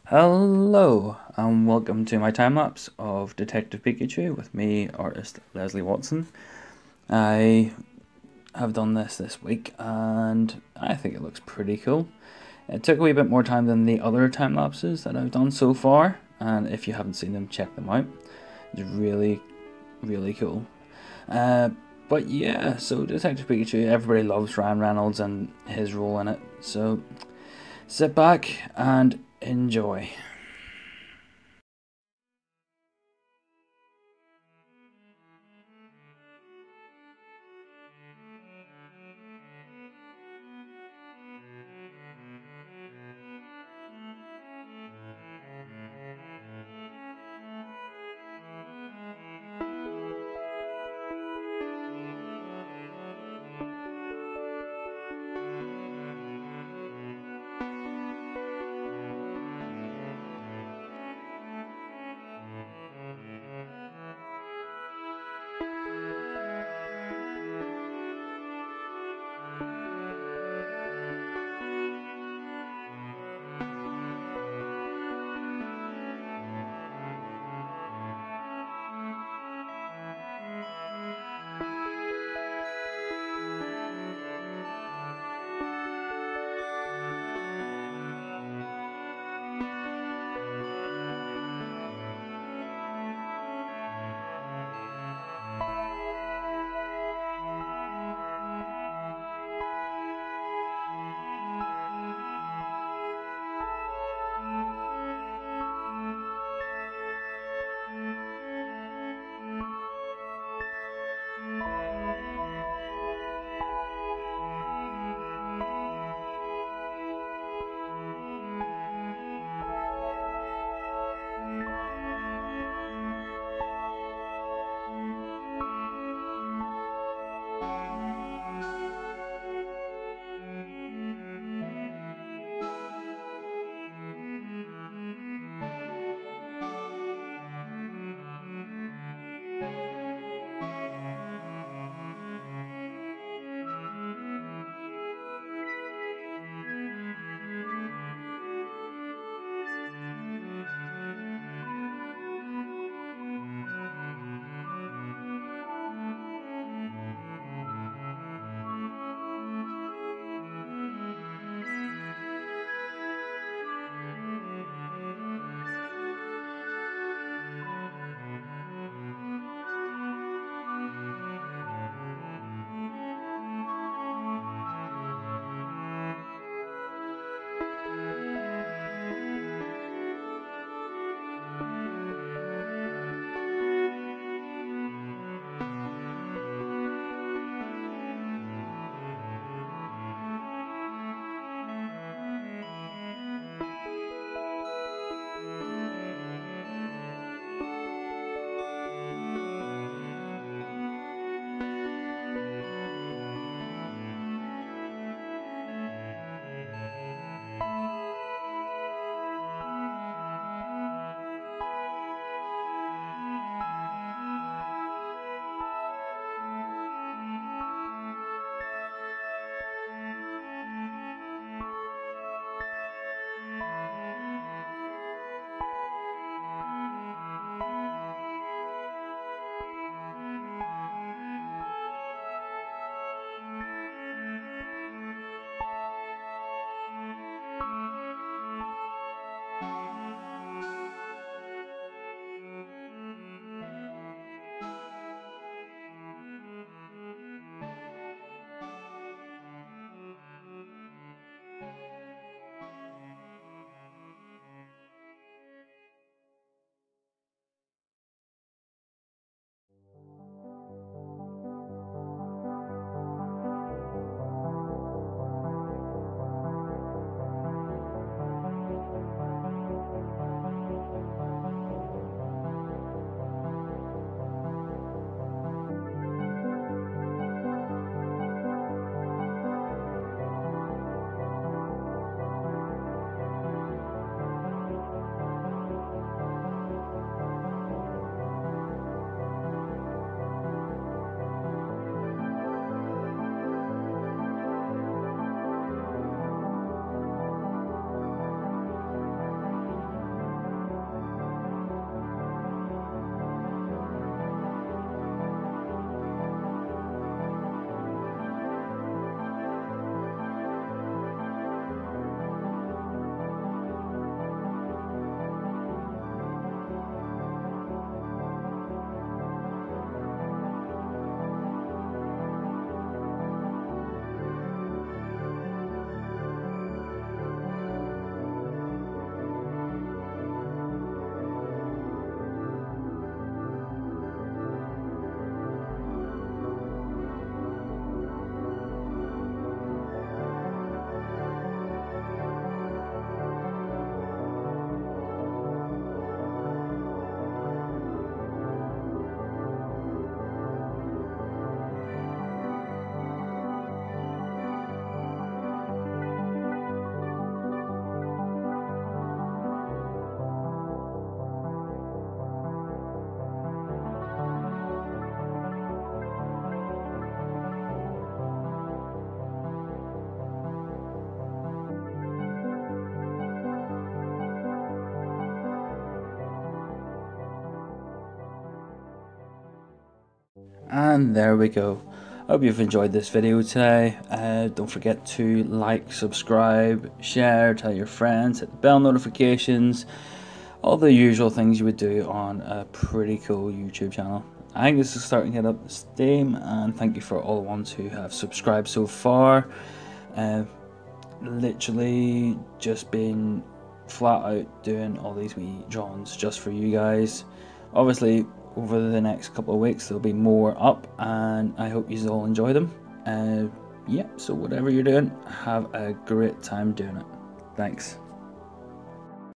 Hello, and welcome to my time lapse of Detective Pikachu with me, artist Leslie Watson. I have done this week, and I think it looks pretty cool. It took a wee bit more time than the other time lapses that I've done so far, and if you haven't seen them, check them out. It's really cool. Uh, but yeah, so Detective Pikachu, everybody loves Ryan Reynolds and his role in it, so sit back and enjoy. And there we go. I hope you've enjoyed this video today. Don't forget to like, subscribe, share, tell your friends, hit the bell notifications, all the usual things you would do on a pretty cool YouTube channel. I think this is starting to get up the steam, and thank you for all the ones who have subscribed so far. Literally just been flat out doing all these wee drawings just for you guys. Obviously over the next couple of weeks there'll be more up, and I hope you all enjoy them. Yeah, so whatever you're doing, have a great time doing it. Thanks.